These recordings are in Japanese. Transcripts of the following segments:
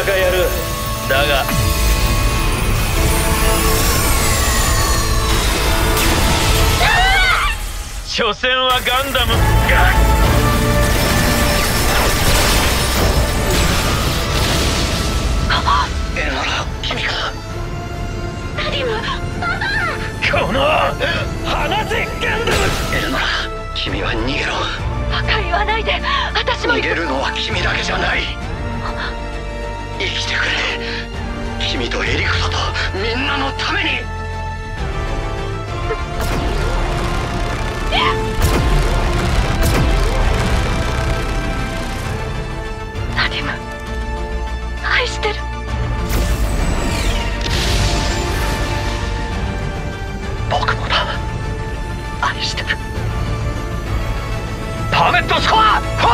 かやる。だが所詮はガンダムが。エルノラ、君か。 ナディム、パパ。 この放てガンダム。エルノラ、君は逃げろ。 バカ言わないで。私も逃げるのは君だけじゃない。生きてくれ。君とエリクトとみんなのために。 ナディム、愛してる。 僕もだ。愛してる。パーメットスコア4。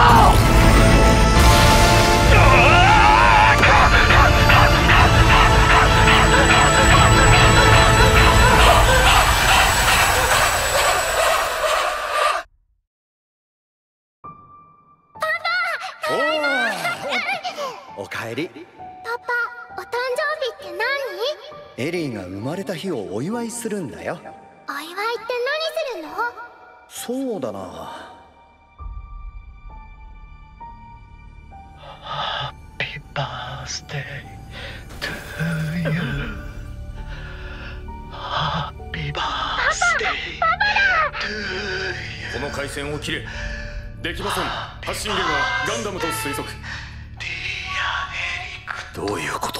おかえり。 パパ、お誕生日って何？ エリーが生まれた日をお祝いするんだよ。 お祝いって何するの？ そうだな。 ハッピーバースデートゥーユー。ハッピーバースデートゥーユー。 この回線を切れ。できません。発信源はガンダムと推測。 どういうこと？